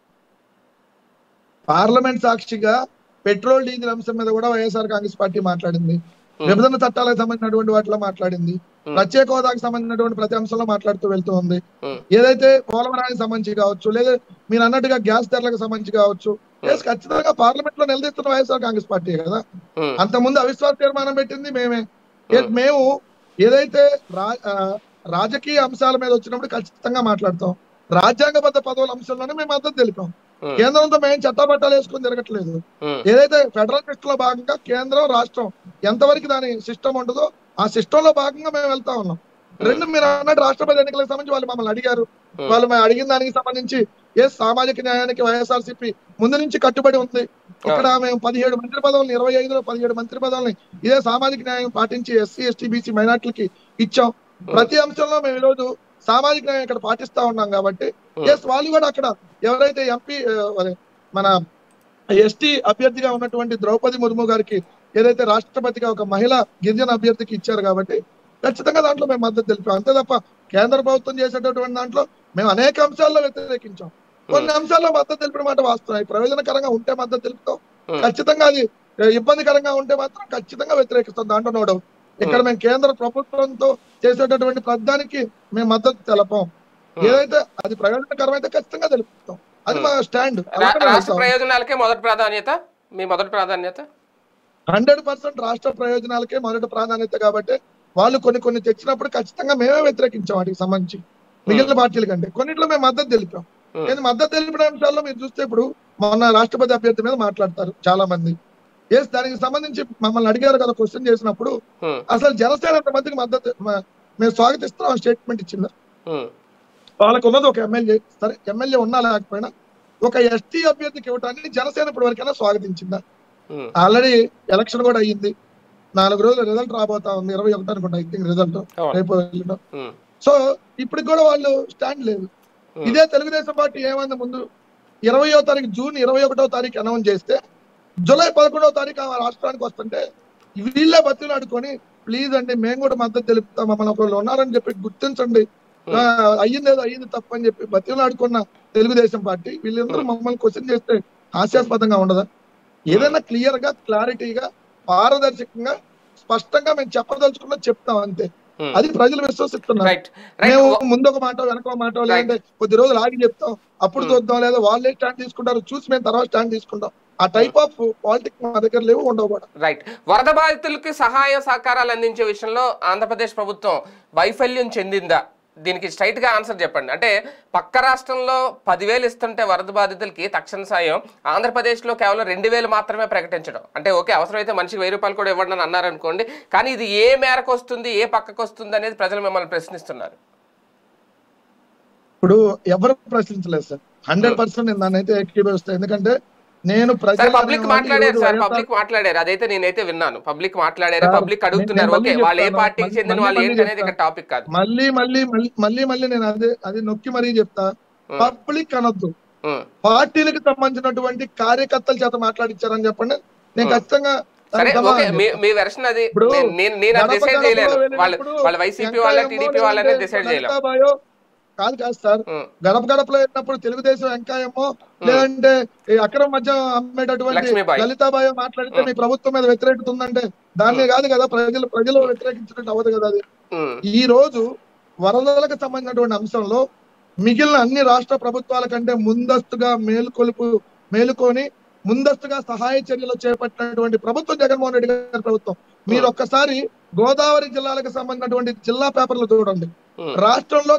పార్లమెంట్ సాక్షిగా పెట్రోల్ డీజిల్ అంశం మీద కూడా వైఎస్ఆర్ కాంగ్రెస్ పార్టీ మాట్లాడింది, విభజన చట్టాలకు సంబంధించినటువంటి వాటిలో మాట్లాడింది, ప్రత్యేక హోదాకు సంబంధించినటువంటి ప్రతి అంశంలో మాట్లాడుతూ వెళ్తూ ఉంది. ఏదైతే పోలవరానికి సంబంధించి కావచ్చు, లేదా మీరు అన్నట్టుగా గ్యాస్ ధరలకు సంబంధించి కావచ్చు, ఖచ్చితంగా పార్లమెంట్ లో నిలదీస్తున్న వైఎస్ఆర్ కాంగ్రెస్ పార్టీ కదా. అంతకుముందు అవిశ్వాస తీర్మానం పెట్టింది మేమే. మేము ఏదైతే రాజకీయ అంశాల మీద వచ్చినప్పుడు ఖచ్చితంగా మాట్లాడతాం, రాజ్యాంగబద్ధ పదవుల అంశంలోనే మేము మద్దతు తెలిపాం. కేంద్రంతో మేము చట్టబట్టాలు వేసుకొని జరగట్లేదు. ఏదైతే ఫెడరల్ సిస్టమ్ లో భాగంగా కేంద్రం రాష్ట్రం ఎంతవరకు దాని సిస్టమ్ ఉంటుందో ఆ సిస్టమ్ లో భాగంగా మేము వెళ్తా ఉన్నాం. రెండు, మీరు అన్నట్టు రాష్ట్రపతి ఎన్నికలకు సంబంధించి వాళ్ళు మమ్మల్ని అడిగారు. వాళ్ళు మేము అడిగిన దానికి సంబంధించి సామాజిక న్యాయానికి వైఎస్ఆర్సీపీ ముందు నుంచి కట్టుబడి ఉంది. ఇక్కడ మేము 17 మంత్రి పదవులను 25లో 17 మంత్రి పదవులని ఇదే సామాజిక న్యాయం పాటించి ఎస్సీ ఎస్టీ బీసీ మైనార్టీలకి ఇచ్చాం. ప్రతి అంశంలో మేము ఈరోజు సామాజిక న్యాయం ఇక్కడ పాటిస్తా ఉన్నాం కాబట్టి వాళ్ళు కూడా అక్కడ ఎవరైతే ఎంపీ మన ఎస్టీ అభ్యర్థిగా ఉన్నటువంటి ద్రౌపది ముర్ము గారికి ఏదైతే రాష్ట్రపతిగా ఒక మహిళ గిరిజన అభ్యర్థికి ఇచ్చారు కాబట్టి ఖచ్చితంగా దాంట్లో మేము మద్దతు తెలిపాం. అంతే తప్ప కేంద్ర ప్రభుత్వం చేసేటటువంటి దాంట్లో మేము అనేక అంశాల్లో వ్యతిరేకించాం. కొన్ని అంశాల్లో మద్దతు తెలిపిన మాట వాస్తవం. ప్రయోజనకరంగా ఉంటే మద్దతు తెలుపుతాం, ఖచ్చితంగా అది ఇబ్బందికరంగా ఉంటే మాత్రం ఖచ్చితంగా వ్యతిరేకిస్తాం. దాంట్లో నో డౌట్. ఇక్కడ మేము కేంద్ర ప్రభుత్వంతో చేసేటటువంటి ప్రధానికి మేము మద్దతు తెలపం. ఏదైతే అది ప్రయోజనకరమైతే ఖచ్చితంగా తెలుపుతాం. అది మా స్టాండ్. రాష్ట్ర ప్రయోజనాలకే మొదటి ప్రాధాన్యత, మీ మొదటి ప్రాధాన్యత 100% రాష్ట్ర ప్రయోజనాలకే మొదటి ప్రాధాన్యత. కాబట్టి వాళ్ళు కొన్ని తెచ్చినప్పుడు ఖచ్చితంగా మేమే వ్యతిరేకించాం వాటికి సంబంధించి మిగిలిన పార్టీల కంటే. కొన్నిట్లో మేము మద్దతు తెలిపాం. నేను మద్దతు తెలిపిన అంశాల్లో మీరు చూస్తే ఇప్పుడు మొన్న రాష్ట్రపతి అభ్యర్థి మీద మాట్లాడతారు చాలా మంది. దానికి సంబంధించి మమ్మల్ని అడిగారు కదా క్వశ్చన్ చేసినప్పుడు, అసలు జనసేన ఎంతమందికి మద్దతు మేము స్వాగతిస్తున్నాం స్టేట్మెంట్ ఇచ్చిందా? వాళ్ళకు ఉన్నది ఒక ఎమ్మెల్యే. సరే, ఎమ్మెల్యే ఉన్నా లేకపోయినా ఒక ఎస్టీ అభ్యర్థికి ఇవ్వటాన్ని జనసేన ఇప్పటి వరకైనా స్వాగతించిందా? ఆల్రెడీ ఎలక్షన్ కూడా అయ్యింది. 4 రోజులు రిజల్ట్ రాబోతా ఉంది. 21 అనుకుంటా ఐ థింక్ రిజల్ట్ రేపు. సో ఇప్పటికి కూడా వాళ్ళు స్టాండ్ లేదు. ఇదే తెలుగుదేశం పార్టీ ఏమైంది ముందు 20వ తారీఖు జూన్ 21వ తారీఖు అనౌన్స్ చేస్తే జూలై 11వ తారీఖు ఆ రాష్ట్రానికి వస్తుంటే వీళ్ళే బతులు ఆడుకొని ప్లీజ్ అండి మేము కూడా మద్దతు తెలుపుతాం, మమ్మల్ని ఒకళ్ళు ఉన్నారని చెప్పి గుర్తించండి, అయ్యింది తప్పు అని చెప్పి బతులు ఆడుకున్న తెలుగుదేశం పార్టీ వీళ్ళందరూ మమ్మల్ని క్వశ్చన్ చేస్తే హాస్యాస్పదంగా ఉండదా? ఏదైనా క్లియర్ గా క్లారిటీగా పారదర్శకంగా స్పష్టంగా మేము చెప్పదలుచుకున్నా చెప్తాం అంతే. అది ప్రజలు విశ్వసిస్తున్నారు. మేము ముందొక మాట వెనక మాట లేదంటే కొద్ది రోజులు ఆగి చెప్తాం, అప్పుడు చూద్దాం, లేదా వాళ్ళే స్టాండ్ తీసుకుంటారు చూసి మేము తర్వాత స్టాండ్ తీసుకుంటాం. ఆ టైప్ ఆఫ్ పాలిటిక్స్ మా దగ్గర లేవు, ఉండవు కూడా. రైట్. వరద బాధితులకి సహాయ సహకారాలు అందించే విషయంలో ఆంధ్రప్రదేశ్ ప్రభుత్వం వైఫల్యం చెందిందా? దీనికి స్ట్రైట్ గా ఆన్సర్ చెప్పండి. అంటే పక్క రాష్ట్రంలో 10,000 ఇస్తుంటే వరద బాధితులకి తక్షణ సాయం ఆంధ్రప్రదేశ్లో కేవలం 2,000 మాత్రమే ప్రకటించడం. అంటే ఓకే, అవసరమైతే మనిషికి 1,000 రూపాయలు కూడా ఇవ్వండి అని అన్నారనుకోండి, కానీ ఇది ఏ మేరకు వస్తుంది, ఏ పక్కకు వస్తుంది అనేది ప్రజలు మిమ్మల్ని ప్రశ్నిస్తున్నారు. ఇప్పుడు ఎవరు ప్రశ్నించలేదు సార్. 100% నేను దాన్ని అయితే ఏకీభవిస్తాను. ఎందుకంటే నేను పబ్లిక్ మాట్లాడారు సార్, పబ్లిక్ మాట్లాడారు, అదైతే నేనైతే విన్నాను. పబ్లిక్ మాట్లాడారు, పబ్లిక్ అడుగుతున్నారు. ఓకే, వాళ్ళు ఏ పార్టీకి చెందిన వాళ్ళు ఏంటి అనేది ఇక్కడ టాపిక్ కాదు. మళ్ళీ నేను అది నొక్కి మరీ చెప్తా. పబ్లిక్ అనొద్దు, పార్టీలకు సంబంధించినటువంటి కార్యకర్తల చేత మాట్లాడించారని చెప్పండి. నేను ఖచ్చితంగా మీ వెర్షన్ అది నేను డిసైడ్ చేయలేను. వాళ్ళ వైసీపీ వాళ్ళ టీడీపీ వాళ్ళనే డిసైడ్ చేయలేను. కాదు సార్, గడప గడపలో వెళ్ళినప్పుడు తెలుగుదేశం వెంకాయమో లేదంటే అక్రమ మధ్య అమ్మేటటువంటి లలితాబాయ్ మాట్లాడితే మీ ప్రభుత్వం మీద వ్యతిరేకత ఉందంటే దాన్నే కాదు కదా ప్రజలు వ్యతిరేకించినట్టు అవ్వదు కదా. అది ఈ రోజు వరదలకు సంబంధించినటువంటి అంశంలో మిగిలిన అన్ని రాష్ట్ర ప్రభుత్వాల కంటే ముందస్తుగా మేలుకొని ముందస్తుగా సహాయ చర్యలు చేపట్టినటువంటి ప్రభుత్వం జగన్మోహన్ రెడ్డి గారి ప్రభుత్వం. మీరు ఒక్కసారి గోదావరి జిల్లాలకు సంబంధించినటువంటి జిల్లా పేపర్లు చూడండి. రాష్ట్రంలో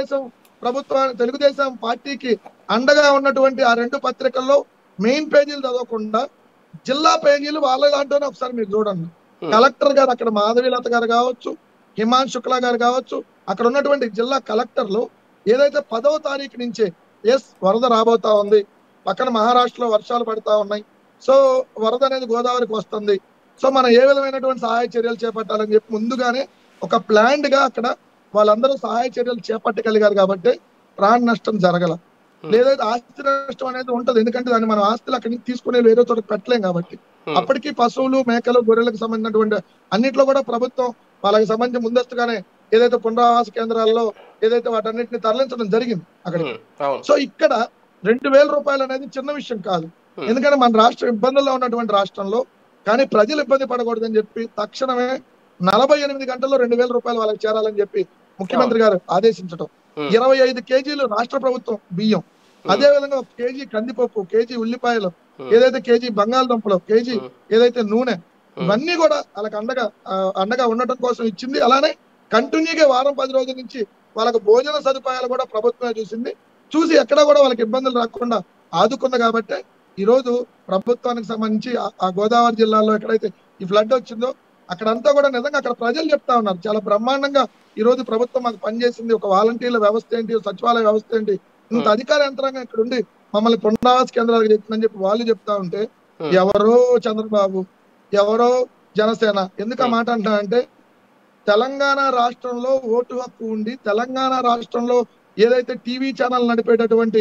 తెలుగుదేశం పార్టీకి అండగా ఉన్నటువంటి ఆ 2 పత్రికల్లో మెయిన్ పేజీలు చదవకుండా జిల్లా పేజీలు వాళ్ళ దాంట్లోనే ఒకసారి మీరు చూడండి. కలెక్టర్ గారు అక్కడ మాధవీలత గారు కావచ్చు, హిమాన్ శుక్లా గారు కావచ్చు, అక్కడ ఉన్నటువంటి జిల్లా కలెక్టర్లు ఏదైతే 10వ తారీఖు నుంచే వరద రాబోతా ఉంది, పక్కన మహారాష్ట్రలో వర్షాలు పడతా ఉన్నాయి, సో వరద అనేది గోదావరికి వస్తుంది, సో మనం ఏ విధమైనటువంటి సహాయ చర్యలు చేపట్టాలని చెప్పి ముందుగానే ఒక ప్లాన్డ్ గా అక్కడ వాళ్ళందరూ సహాయ చర్యలు చేపట్టగలిగారు కాబట్టి ప్రాణ నష్టం జరగల. లేదైతే ఆస్తి నష్టం అనేది ఉంటది, ఎందుకంటే దాన్ని మనం ఆస్తులు అక్కడి నుంచి తీసుకునే వేరే చోట పెట్టలేం కాబట్టి. అప్పటికి పశువులు మేకలు గొర్రెలకు సంబంధించినటువంటి అన్నింటిలో కూడా ప్రభుత్వం వాళ్ళకి సంబంధించి ముందస్తుగానే ఏదైతే పునరావాస కేంద్రాల్లో ఏదైతే వాటన్నిటిని తరలించడం జరిగింది అక్కడికి. సో ఇక్కడ 2,000 రూపాయలు అనేది చిన్న విషయం కాదు, ఎందుకంటే మన రాష్ట్రం ఇబ్బందుల్లో ఉన్నటువంటి రాష్ట్రంలో కానీ ప్రజలు ఇబ్బంది పడకూడదని చెప్పి తక్షణమే 48 గంటల్లో 2,000 రూపాయలు వాళ్ళకి చేరాలని చెప్పి ముఖ్యమంత్రి గారు ఆదేశించడం. 25 కేజీలు రాష్ట్ర ప్రభుత్వం బియ్యం, అదే విధంగా 1 కేజీ కందిపప్పు, కేజీ ఉల్లిపాయలు, ఏదైతే కేజీ బంగాళదుంపలు, కేజీ ఏదైతే నూనె, ఇవన్నీ కూడా వాళ్ళకి అండగా ఉండటం కోసం ఇచ్చింది. అలానే కంటిన్యూగా వారం 10 రోజుల నుంచి వాళ్ళకి భోజన సదుపాయాలు కూడా ప్రభుత్వమే చూసి ఎక్కడా కూడా వాళ్ళకి ఇబ్బందులు రాకుండా ఆదుకుంది. కాబట్టి ఈ రోజు ప్రభుత్వానికి సంబంధించి ఆ గోదావరి జిల్లాలో ఎక్కడైతే ఈ ఫ్లడ్ వచ్చిందో అక్కడంతా కూడా నిజంగా అక్కడ ప్రజలు చెప్తా ఉన్నారు చాలా బ్రహ్మాండంగా ఈ రోజు ప్రభుత్వం మాకు పనిచేసింది, ఒక వాలంటీర్ల వ్యవస్థ ఏంటి, సచివాలయ వ్యవస్థ ఏంటి, ఇంత అధికార యంత్రాంగం ఇక్కడ ఉండి మమ్మల్ని పునరావాస కేంద్రాలకు చెప్తుందని చెప్పి వాళ్ళు చెప్తా ఉంటే ఎవరో చంద్రబాబు ఎవరో జనసేన ఎందుకు ఆ మాట అంటానంటే, తెలంగాణ రాష్ట్రంలో ఓటు హక్కు ఉండి తెలంగాణ రాష్ట్రంలో ఏదైతే టీవీ ఛానల్ నడిపేటటువంటి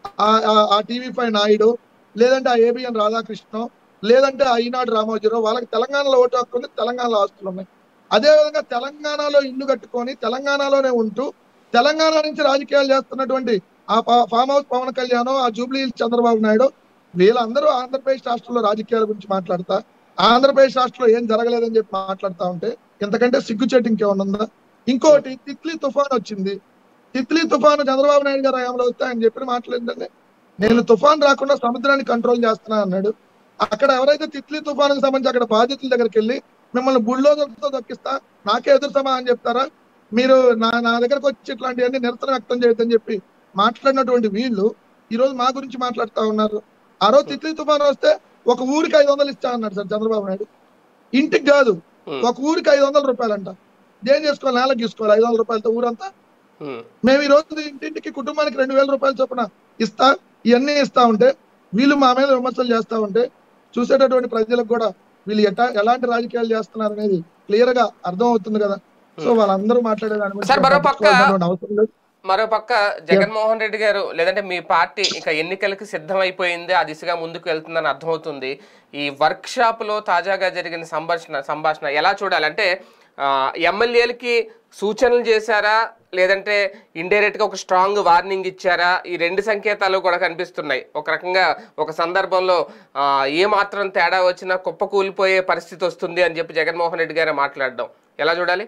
ఆ టీవీ5 నాయుడు, లేదంటే ఆ ఏబిఎన్ రాధాకృష్ణ, లేదంటే ఆ ఈనాడు రామోజీరావు, వాళ్ళకి తెలంగాణలో ఓటు హక్కు ఉంది, తెలంగాణలో ఆస్తులు ఉన్నాయి. అదేవిధంగా తెలంగాణలో ఇల్లు కట్టుకొని తెలంగాణలోనే ఉంటూ తెలంగాణ నుంచి రాజకీయాలు చేస్తున్నటువంటి ఆ ఫామ్ హౌస్ పవన్ కళ్యాణ్, ఆ జూబ్లీ చంద్రబాబు నాయుడు, వీళ్ళందరూ ఆంధ్రప్రదేశ్ రాష్ట్రంలో రాజకీయాల గురించి మాట్లాడతా, ఆంధ్రప్రదేశ్ రాష్ట్రంలో ఏం జరగలేదని చెప్పి మాట్లాడుతూ ఉంటే ఇంతకంటే సిగ్గుచేటు ఇంకేమన్నా ఉందా? ఇంకోటి తిత్లీ తుఫాన్ వచ్చింది, తిత్లీ తుఫాను చంద్రబాబు నాయుడు గారు హయాంలో వస్తే ఆయన చెప్పిన మాటలు ఏంటంటే, నేను తుఫాన్ రాకుండా సముద్రాన్ని కంట్రోల్ చేస్తున్నా అన్నాడు. అక్కడ ఎవరైతే తిత్లీ తుఫానుకు సంబంధించి అక్కడ బాధితుల దగ్గరికి వెళ్ళి మిమ్మల్ని బుల్డోజర్తో దొక్కిస్తా, నాకే ఎదురు సమాధానం చెప్తారా, మీరు నా దగ్గరకు వచ్చి ఇట్లాంటివన్నీ నిరసన వ్యక్తం చేయొద్దని చెప్పి మాట్లాడినటువంటి వీళ్ళు ఈ రోజు మా గురించి మాట్లాడుతూ ఉన్నారు. ఆ రోజు తిత్లీ తుఫాను వస్తే ఒక ఊరికి 500 ఇస్తా అన్నాడు సార్ చంద్రబాబు నాయుడు. ఇంటికి కాదు, ఒక ఊరికి 500 రూపాయలు అంట. ఏం చేసుకోవాలి, నేలకు తీసుకోవాలి 500 రూపాయలతో ఊరంతా. మేము ఈ రోజు ఇంటింటికి కుటుంబానికి 2000 రూపాయల చొప్పున ఇస్తా, ఇవన్నీ ఇస్తా ఉంటే వీళ్ళు మా మీద విమర్శలు చేస్తా ఉంటే చూసేటటువంటి ప్రజలకు కూడా వీళ్ళు ఎలాంటి రాజకీయాలు చేస్తున్నారు అనేది క్లియర్ గా అర్థం అవుతుంది కదా. సో వాళ్ళందరూ మాట్లాడేదాని గురించి మరోపక్క జగన్మోహన్ రెడ్డి గారు లేదంటే మీ పార్టీ ఇంకా ఎన్నికలకి సిద్ధం అయిపోయింది, ఆ దిశగా ముందుకు వెళ్తుందని అర్థమవుతుంది. ఈ వర్క్ షాప్ లో తాజాగా జరిగిన సంభాషణ ఎలా చూడాలంటే, ఎమ్మెల్యేలకి సూచనలు చేశారా లేదంటే ఇండైరెక్ట్ గా ఒక స్ట్రాంగ్ వార్నింగ్ ఇచ్చారా? ఈ రెండు సంకేతాలు కూడా కనిపిస్తున్నాయి. ఒక రకంగా ఒక సందర్భంలో ఏ మాత్రం తేడా వచ్చినా కుప్ప కూలిపోయే పరిస్థితి వస్తుంది అని చెప్పి జగన్మోహన్ రెడ్డి గారు మాట్లాడడం ఎలా చూడాలి?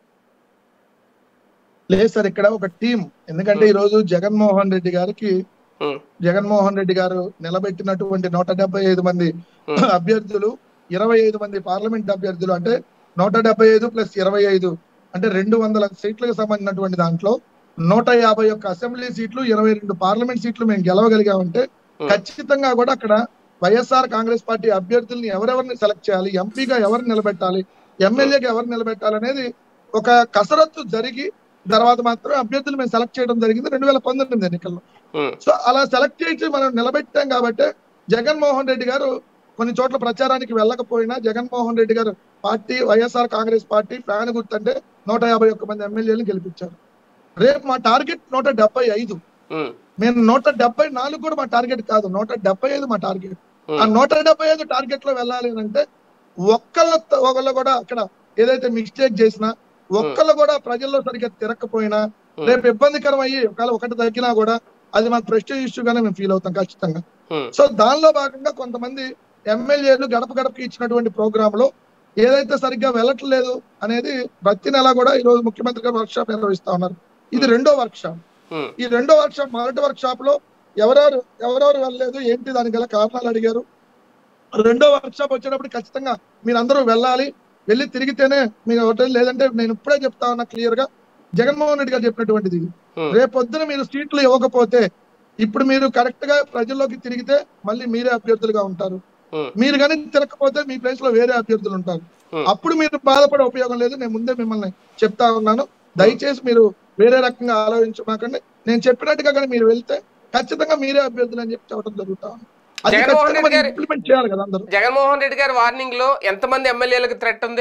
లేదు సార్, ఇక్కడ ఒక టీం, ఎందుకంటే ఈ రోజు జగన్మోహన్ రెడ్డి గారు నిలబెట్టినటువంటి 175 మంది అభ్యర్థులు, 25 మంది పార్లమెంట్ అభ్యర్థులు, అంటే 175 + 25 అంటే 200 సీట్లకు సంబంధించినటువంటి దాంట్లో 151 అసెంబ్లీ సీట్లు, 22 పార్లమెంట్ సీట్లు మేము గెలవగలిగామంటే ఖచ్చితంగా కూడా అక్కడ వైఎస్ఆర్ కాంగ్రెస్ పార్టీ అభ్యర్థుల్ని ఎవరెవరిని సెలెక్ట్ చేయాలి, ఎంపీగా ఎవరిని నిలబెట్టాలి, ఎమ్మెల్యేగా ఎవరిని నిలబెట్టాలి అనేది ఒక కసరత్తు జరిగి తర్వాత మాత్రమే అభ్యర్థులు మేము సెలెక్ట్ చేయడం జరిగింది 2019 ఎన్నికల్లో. సో అలా సెలెక్ట్ చేసి మనం నిలబెట్టాం కాబట్టి జగన్మోహన్ రెడ్డి గారు కొన్ని చోట్ల ప్రచారానికి వెళ్ళకపోయినా Jaganmohan Reddy garu party YSR Congress party fan గుర్తంటే 151 మంది ఎమ్మెల్యేలను గెలిపించారు. రేపు మా టార్గెట్ 175. మేము 174 కూడా మా టార్గెట్ కాదు, 175 మా టార్గెట్. ఆ 175 టార్గెట్ లో వెళ్ళాలి అంటే ఒకళ్ళు కూడా అక్కడ ఏదైతే మిస్టేక్ చేసినా, ఒక్కళ్ళు కూడా ప్రజల్లో సరిగ్గా తిరగకపోయినా, రేపు ఇబ్బందికరం అయ్యి ఒకటి తగ్గినా కూడా అది మాకు ప్రెస్టీజ్ ఇష్యూగానే మేము ఫీల్ అవుతాం ఖచ్చితంగా. సో దానిలో భాగంగా కొంతమంది ఎమ్మెల్యేలు గడప గడపకి ఇచ్చినటువంటి ప్రోగ్రామ్ లో ఏదైతే సరిగ్గా వెళ్ళట్లేదు అనేది ప్రతి నెల కూడా ఈ రోజు ముఖ్యమంత్రి గారు వర్క్ షాప్ నిర్వహిస్తా ఉన్నారు. ఇది రెండో వర్క్ షాప్. ఈ రెండో వర్క్ షాప్, మొదటి వర్క్ షాప్ లో ఎవరెవరు వెళ్ళలేదు ఏంటి దానికి గల కారణాలు అడిగారు. రెండో వర్క్ షాప్ వచ్చేటప్పుడు ఖచ్చితంగా మీరందరూ వెళ్ళాలి, వెళ్ళి తిరిగితేనే మీరు హోటల్, లేదంటే నేను ఇప్పుడే చెప్తా ఉన్నా క్లియర్ గా జగన్మోహన్ రెడ్డి గారు చెప్పినటువంటిది, రేపొద్దున మీరు సీట్లు ఇవ్వకపోతే ఇప్పుడు మీరు కరెక్ట్ గా ప్రజల్లోకి తిరిగితే మళ్ళీ మీరే అభ్యర్థులుగా ఉంటారు, మీరు కానీ తిరగకపోతే మీ ప్లేస్ లో వేరే అభ్యర్థులు ఉంటారు, అప్పుడు మీరు బాధపడే ఉపయోగం లేదు. నేను ముందే మిమ్మల్ని చెప్తా ఉన్నాను, దయచేసి మీరు వేరే రకంగా ఆలోచించమాకండి, నేను చెప్పినట్టుగా కానీ మీరు వెళ్తే ఖచ్చితంగా మీరే అభ్యర్థులు అని చెప్పి చెప్పడం జరుగుతా ఉంది. ఇంప్లిమెంట్ చేయాలి కదా అందరూ. జగన్మోహన్ రెడ్డి గారి వార్నింగ్ లో ఎంతమంది ఎమ్మెల్యేలకు థ్రెట్ ఉంది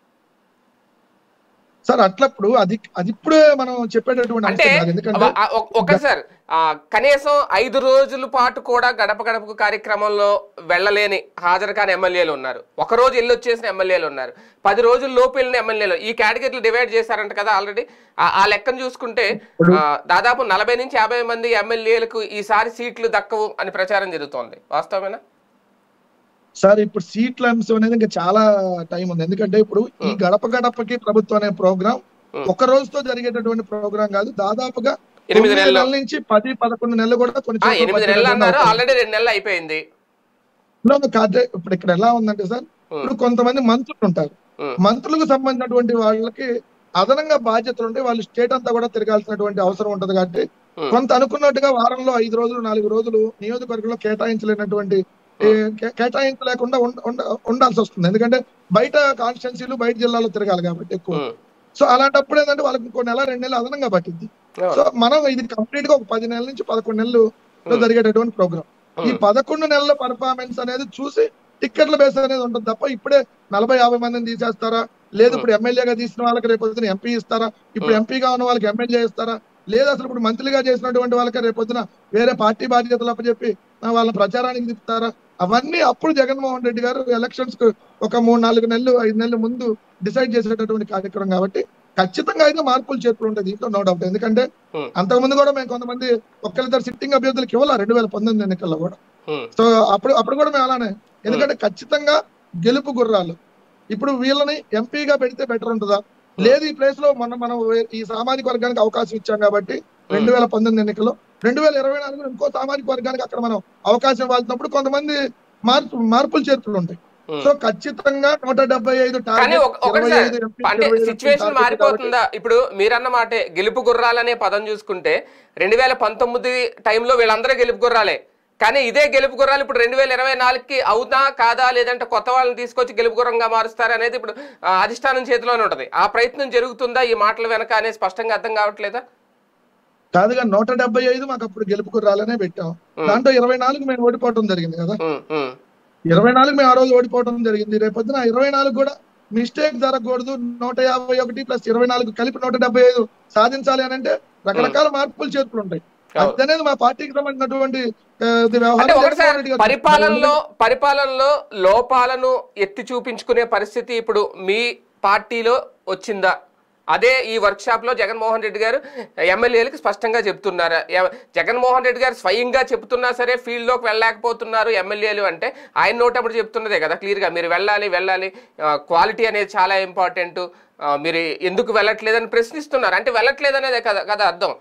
సార్? అట్లప్పుడు అది ఇప్పుడే మనం చెప్పేటటువంటి అంటే ఒకసారి కనీసం 5 రోజుల పాటు కూడా గడప గడపకు కార్యక్రమంలో వెళ్ళలేని హాజరు కాని ఎమ్మెల్యేలు ఉన్నారు, ఒక రోజు వెళ్ళి వచ్చేసిన ఎమ్మెల్యేలు ఉన్నారు, 10 రోజుల లోపు వెళ్ళిన ఎమ్మెల్యేలు. ఈ కేటగిరీలు డివైడ్ చేశారంట కదా ఆల్రెడీ. ఆ లెక్కను చూసుకుంటే దాదాపు 40 నుంచి 50 మంది ఎమ్మెల్యేలకు ఈసారి సీట్లు దక్కవు అని ప్రచారం జరుగుతోంది. వాస్తవమేనా సార్? ఇప్పుడు సీట్ల అంశం అనేది ఇంకా చాలా టైం ఉంది. ఎందుకంటే ఇప్పుడు ఈ గడప గడపకి ప్రభుత్వం అనే ప్రోగ్రామ్ ఒక రోజుతో జరిగేటటువంటి ప్రోగ్రామ్ కాదు, దాదాపుగా 8 నెలల నుంచి 10-11 నెలలు కూడా కొన్ని 8 నెలలు అన్నారు, ఆల్రెడీ 2 నెలలు అయిపోయింది. ఇప్పుడు ఇక్కడ ఎలా ఉందంటే సార్, ఇప్పుడు కొంతమంది మంత్రులు ఉంటారు, మంత్రులకు సంబంధించినటువంటి వాళ్ళకి అదనంగా బాధ్యతలు ఉంటే వాళ్ళు స్టేట్ అంతా కూడా తిరగాల్సినటువంటి అవసరం ఉంటది. కాబట్టి కొంత అనుకున్నట్టుగా వారంలో 5 రోజులు 4 రోజులు నియోజకవర్గంలో కేటాయించలేనటువంటి కేటాయించలేకుండా ఉండాల్సి వస్తుంది. ఎందుకంటే బయట కాన్స్టిట్యున్సీలు బయట జిల్లాలో తిరగాలి కాబట్టి ఎక్కువ. సో అలాంటప్పుడు ఏంటంటే వాళ్ళకి ఇంకో నెల 2 నెలలు అదనంగా పట్టింది. సో మనం ఇది కంప్లీట్ గా ఒక 10 నెలల నుంచి 11 నెలలు జరిగేటటువంటి ప్రోగ్రామ్. ఈ 11 నెలల పర్ఫార్మెన్స్ అనేది చూసి టిక్కెట్ల బేస్ అనేది ఉంటుంది తప్ప ఇప్పుడే 40-50 మందిని తీసేస్తారా, లేదు ఇప్పుడు ఎమ్మెల్యేగా తీసిన వాళ్ళకి రేపు పొద్దున ఎంపీ ఇస్తారా, ఇప్పుడు ఎంపీగా ఉన్న వాళ్ళకి ఎమ్మెల్యే ఇస్తారా, లేదా అసలు ఇప్పుడు మంత్రిగా చేసినటువంటి వాళ్ళకి రేపు పొద్దున వేరే పార్టీ బాధ్యతలు అప్పచెప్పి వాళ్ళ ప్రచారానికి తిప్పుతారా, అవన్నీ అప్పుడు జగన్మోహన్ రెడ్డి గారు ఎలక్షన్స్ కు ఒక 3-4 నెలలు 5 నెలల ముందు డిసైడ్ చేసేటటువంటి కార్యక్రమం. కాబట్టి ఖచ్చితంగా అయితే మార్పులు చేర్పులు ఉంటాయి, దీంట్లో నో డౌట్. ఎందుకంటే అంతకుముందు కూడా మేము కొంతమంది ఒక్కరిద్దరు సిట్టింగ్ అభ్యర్థులకు ఇవ్వాల 2019 ఎన్నికల్లో కూడా. సో అప్పుడు కూడా మేము అలానే, ఎందుకంటే ఖచ్చితంగా గెలుపు గుర్రాలు. ఇప్పుడు వీళ్ళని ఎంపీగా పెడితే బెటర్ ఉంటుందా, లేదు ఈ ప్లేస్ లో మనం ఈ సామాజిక వర్గానికి అవకాశం ఇచ్చాం కాబట్టి 2019 ఎన్నికల్లో 2024 ఇంకో సామాజిక వర్గానికి అక్కడ మనం అవకాశం ఇవ్వాల్సినప్పుడు కొంతమంది మార్పులు చేర్పులు ఉంటాయి. సో ఖచ్చితంగా 175 అంటే సిచ్యువేషన్ మారిపోతుందా? ఇప్పుడు మీరన్న మాటే గెలుపు గుర్రాలనే పదం చూసుకుంటే 2019 టైంలో వీళ్ళందరూ గెలుపు గుర్రాలే, కానీ ఇదే గెలుపు గుర్రాలు ఇప్పుడు 2024కి అవునా కాదా, లేదంటే కొత్త వాళ్ళని తీసుకొచ్చి గెలుపు గుర్రంగా మారుస్తారు అనేది ఇప్పుడు అధిష్టానం చేతిలోనే ఉంటది. ఆ ప్రయత్నం జరుగుతుందా ఈ మాటల వెనక అనేది స్పష్టంగా అర్థం కావట్లేదా? కాదుగా 175 మాకు అప్పుడు గెలుపు గుర్రాలనే పెట్టాం. దాంట్లో 24 మేము ఓడిపోవడం జరిగింది కదా, 24 మేము ఆ రోజు ఓడిపోవడం జరిగింది. రేపొద్దున 24 కూడా మిస్టేక్ జరగకూడదు, 151 + 24 కలిపి 175 సాధించాలి అని అంటే రకరకాల మార్పులు చేర్పులు ఉంటాయి. అనేది మా పార్టీకి సంబంధించినటువంటి పరిపాలనలో లోపాలను ఎత్తి చూపించుకునే పరిస్థితి ఇప్పుడు మీ పార్టీలో వచ్చిందా? అదే ఈ వర్క్ షాప్ లో జగన్మోహన్ రెడ్డి గారు ఎమ్మెల్యేలకు స్పష్టంగా చెప్తున్నారు. జగన్మోహన్ రెడ్డి గారు స్వయంగా చెప్తున్నా సరే ఫీల్డ్ లోకి వెళ్ళలేకపోతున్నారు ఎమ్మెల్యేలు అంటే, ఆయన నోటప్పుడు చెప్తున్నదే కదా క్లియర్ గా, మీరు వెళ్ళాలి, క్వాలిటీ అనేది చాలా ఇంపార్టెంట్, మీరు ఎందుకు వెళ్ళట్లేదని ప్రశ్నిస్తున్నారు. అంటే వెళ్ళట్లేదనేదే కదా అర్థం.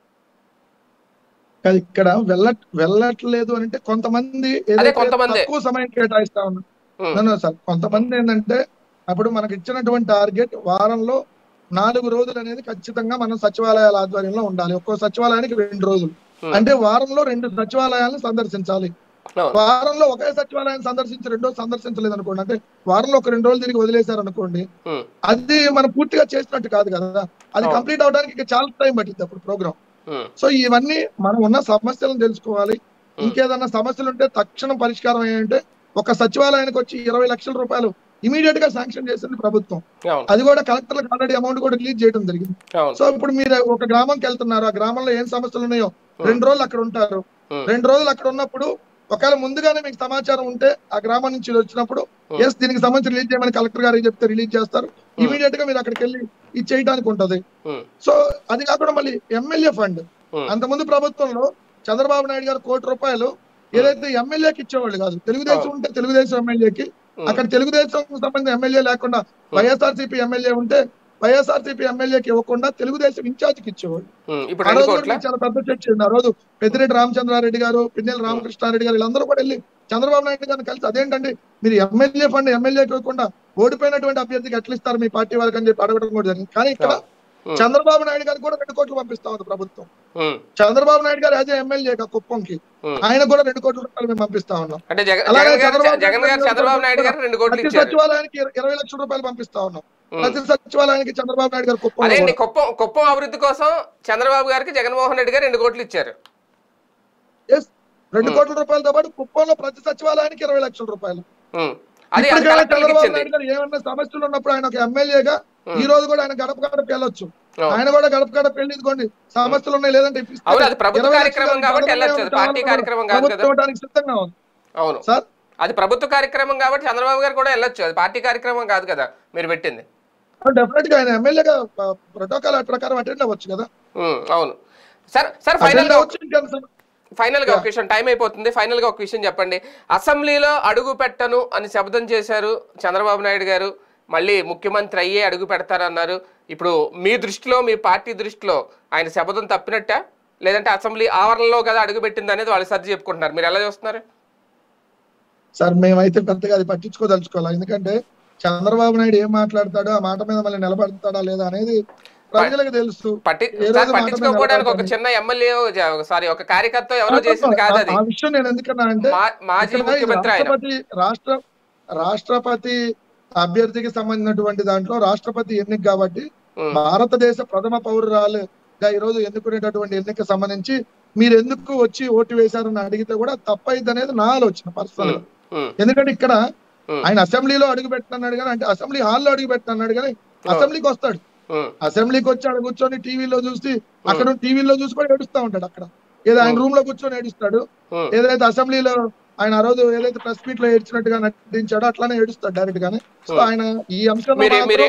ఇక్కడ వెళ్ళట్లేదు అంటే కొంతమంది తక్కువ సమయం కేటాయిస్తా ఉన్నారు సార్. కొంతమంది ఏంటంటే అప్పుడు మనకి ఇచ్చినటువంటి టార్గెట్ వారంలో 4 రోజులు అనేది ఖచ్చితంగా మనం సచివాలయాల ఆధ్వర్యంలో ఉండాలి. ఒక్కో సచివాలయానికి 2 రోజులు, అంటే వారంలో 2 సచివాలయాలను సందర్శించాలి. వారంలో ఒకే సచివాలయాన్ని సందర్శించి 2 సందర్శించలేదు అనుకోండి, అంటే వారంలో ఒక 2 రోజులు తిరిగి వదిలేశారు అనుకోండి, అది మనం పూర్తిగా చేసినట్టు కాదు కదా. అది కంప్లీట్ అవడానికి చాలా టైం పట్టింది అప్పుడు ప్రోగ్రామ్. సో ఇవన్నీ మనం ఉన్న సమస్యలను తెలుసుకోవాలి. ఇంకేదన్నా సమస్యలు ఉంటే తక్షణం పరిష్కారం అయ్యాయంటే ఒక సచివాలయానికి వచ్చి 20 లక్షల రూపాయలు ఇమీడియట్ గా శాంక్షన్ చేసింది ప్రభుత్వం. అది కూడా కలెక్టర్లకు ఆల్రెడీ అమౌంట్ కూడా రిలీజ్ చేయడం జరిగింది. సో ఇప్పుడు మీరు ఒక గ్రామంకి వెళ్తున్నారు, ఆ గ్రామంలో ఏం సమస్యలు ఉన్నాయో 2 రోజులు అక్కడ ఉంటారు. 2 రోజులు అక్కడ ఉన్నప్పుడు ఒకవేళ ముందుగానే మీకు సమాచారం ఉంటే ఆ గ్రామం నుంచి వచ్చినప్పుడు దీనికి సంబంధించి రిలీజ్ చేయమని కలెక్టర్ గారికి చెప్తే రిలీజ్ చేస్తారు. ఇమీడియట్ గా మీరు అక్కడికి వెళ్ళి ఇది చేయడానికి ఉంటది. సో అది కాకుండా మళ్ళీ ఎమ్మెల్యే ఫండ్, అంతకుముందు ప్రభుత్వంలో చంద్రబాబు నాయుడు గారు ₹1 ఏదైతే ఎమ్మెల్యేకి ఇచ్చేవాళ్ళు కాదు, తెలుగుదేశం ఉంటే తెలుగుదేశం ఎమ్మెల్యేకి, అక్కడ తెలుగుదేశం సంబంధించిన ఎమ్మెల్యే లేకుండా వైఎస్ఆర్సీపీ ఎమ్మెల్యే ఉంటే వైఎస్ఆర్సీపీ ఎమ్మెల్యేకి ఇవ్వకుండా తెలుగుదేశం ఇన్ఛార్జికి ఇచ్చేవాళ్ళు. ఆ రోజు చాలా పెద్ద చర్చ ఉంది. ఆ రోజు పెద్దిరెడ్డి రామచంద్రారెడ్డి గారు, పిన్నెల రామకృష్ణారెడ్డి గారు వీళ్ళందరూ కూడా వెళ్ళి చంద్రబాబు నాయుడు గారిని కలిసి అదేంటండి మీరు ఎమ్మెల్యే ఫండ్ ఎమ్మెల్యేకి ఇవ్వకుండా ఓడిపోయినటువంటి అభ్యర్థికి ఎట్లా ఇస్తారు మీ పార్టీ వాళ్ళకి అని చెప్పి అడగడం కూడా జరిగింది. కానీ ఇక్కడ చంద్రబాబు నాయుడు గారికి కూడా 2 కోట్లు పంపిస్తా ఉంది ప్రభుత్వం. చంద్రబాబు నాయుడు గారు యాజ్ ఎమ్మెల్యే కుప్పంకి ఆయన కూడా 2 కోట్ల రూపాయలు మేము పంపిస్తా ఉన్నాం. ప్రతి సచివాలయానికి 20 లక్షల రూపాయలు పంపిస్తా ఉన్నాం. ప్రతి సచివాలయానికి చంద్రబాబు నాయుడు గారు కుప్పం అభివృద్ధి కోసం చంద్రబాబు గారికి జగన్మోహన్ రెడ్డి గారు 2 కోట్లు ఇచ్చారు. 2 కోట్ల రూపాయలతో పాటు కుప్పంలో ప్రతి సచివాలయానికి 20 లక్షల రూపాయలు. చంద్రబాబు నాయుడు గారు ఏమన్నా సమస్యలు ఉన్నప్పుడు ఆయన ఒక ఎమ్మెల్యేగా ఈ రోజు కూడా ఆయన గడప గడప వెళ్ళొచ్చు. ఆయన కూడా గడప గడప వెళ్ళి ఇదిగోండి సమస్యలు ఉన్నాయి లేదంటే సిద్ధంగా ఉంది. అవును సార్, అది ప్రభుత్వ కార్యక్రమం కాబట్టి చంద్రబాబు గారు కూడా వెళ్ళొచ్చు, అది పార్టీ కార్యక్రమం కాదు కదా మీరు పెట్టింది. డెఫినెట్ గా ఆయన ఎమ్మెల్యేగా ప్రోటోకాల్ ప్రకారం అటెండ్ అవ్వచ్చు కదా. అవును సార్. సార్ ఫైనల్ గా ఒక విషయం, టైం అయిపోతుంది, ఫైనల్ గా ఒక విషయం చెప్పండి. అసెంబ్లీలో అడుగు పెట్టను అని శపథం చేశారు చంద్రబాబు నాయుడు గారు, మళ్ళీ ముఖ్యమంత్రి అయ్యే అడుగు పెడతారన్నారు. ఇప్పుడు మీ దృష్టిలో, మీ పార్టీ దృష్టిలో ఆయన శపథం తప్పినట్ట, లేదంటే అసెంబ్లీ ఆవరణలో కదా అడుగు పెట్టింది అనేది వాళ్ళు సర్ది చెప్పుకుంటున్నారు, మీరు ఎలా చూస్తున్నారు? సార్ మేమైతే పెద్దగా అది పట్టించుకోదలుచుకోవాలి. ఎందుకంటే చంద్రబాబు నాయుడు ఏం మాట్లాడతాడో ఆ మాట మీద మళ్ళీ నిలబడతాడా లేదా అనేది ప్రజలకు తెలుసు ఏ రోజు మాట మీద పట్టించుకోకపోవడానికి ఒక నిలబడ్డాను. చిన్న ఎమ్మెల్యే సారీ ఒక కార్యకర్త ఎవరో చేసింది కాదు అది. ఆ విషయం నేను ఎందుకన్నా అంటే మాజీ ఇక్కడ ఈ ముఖ్యమంత్రి ఆయన. రాష్ట్రపతి అభ్యర్థికి సంబంధించినటువంటి దాంట్లో రాష్ట్రపతి ఎన్నిక కాబట్టి భారతదేశ ప్రథమ పౌరురాలుగా ఈ రోజు ఎన్నుకునేటటువంటి ఎన్నిక సంబంధించి మీరు ఎందుకు వచ్చి ఓటు వేశారని అడిగితే కూడా తప్పైంది అనేది నా ఆలోచన పర్సనల్ గా. ఎందుకంటే ఇక్కడ ఆయన అసెంబ్లీలో అడుగు పెట్టినాడు కానీ, అంటే అసెంబ్లీ హాల్లో అడుగు పెట్టినాడు కానీ అసెంబ్లీకి వస్తాడు. అసెంబ్లీకి వచ్చి ఆడ కూర్చొని టీవీలో చూసి అక్కడ టీవీలో చూసుకొని ఏడుస్తా ఉంటాడు. అక్కడ ఏదో ఆయన రూమ్ లో కూర్చొని ఏడుస్తాడు. ఏదైతే అసెంబ్లీలో ఆయన ఆ రోజు ఏదైతే ప్రెస్ మీట్ లో ఏడ్చినట్టుగా నటించాడో అట్లానే ఏడుస్తాడు డైరెక్ట్ గానే. సో ఆయన ఈ అంశంలో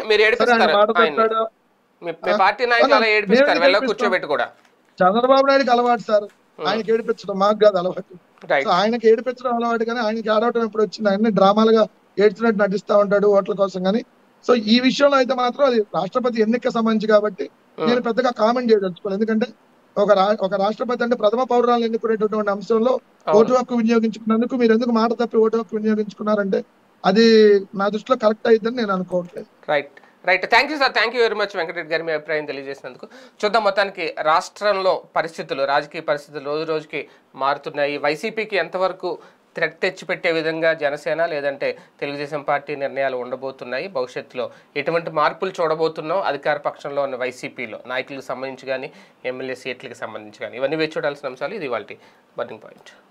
చంద్రబాబు నాయుడుకి అలవాటు సార్, ఆయనకి ఏడిపించడం, మాకు కాదు అలవాటు. సో ఆయనకి ఏడిపించడం అలవాటు కానీ ఆయనకి ఆడవటం ఎప్పుడు వచ్చింది, ఆయన డ్రామాలుగా ఏడ్చినట్టు నటిస్తా ఉంటాడు ఓట్ల కోసం కానీ. సో ఈ విషయంలో అయితే మాత్రం అది రాష్ట్రపతి ఎన్నిక సంబంధించి కాబట్టి నేను పెద్దగా కామెంట్ చేయదలుచుకోవాలి. ఎందుకంటే ఒక రాష్ట్రపతి అంటే ప్రథమ పౌరాలను ఎన్నుకునేటటువంటి అంశంలో ఓటు హక్కు వినియోగించుకున్నందుకు మీరు ఎందుకు మాట తప్పి ఓటు హక్కు వినియోగించుకున్నారంటే అది నా దృష్టిలో కరెక్ట్ అయిద్దని నేను అనుకోవట్లేదు. Right thank you sir, thank you very much Venkatareddy garu మీ అభిప్రాయం తెలియజేసినందుకు. చూద్దాం, మొత్తానికి రాష్ట్రంలో పరిస్థితులు, రాజకీయ పరిస్థితులు రోజు రోజుకి మారుతున్నాయి. వైసీపీకి ఎంతవరకు థ్రెట్ తెచ్చిపెట్టే విధంగా జనసేన లేదంటే తెలుగుదేశం పార్టీ నిర్ణయాలు ఉండబోతున్నాయి, భవిష్యత్తులో ఎటువంటి మార్పులు చూడబోతున్నాం అధికార పక్షంలో ఉన్న వైసీపీలో నాయకులకు సంబంధించి కానీ ఎమ్మెల్యే సీట్లకు సంబంధించి కానీ, ఇవన్నీ వేచి చూడాల్సిన అంశాలు. ఇది ఇవాల్టి బర్నింగ్ పాయింట్.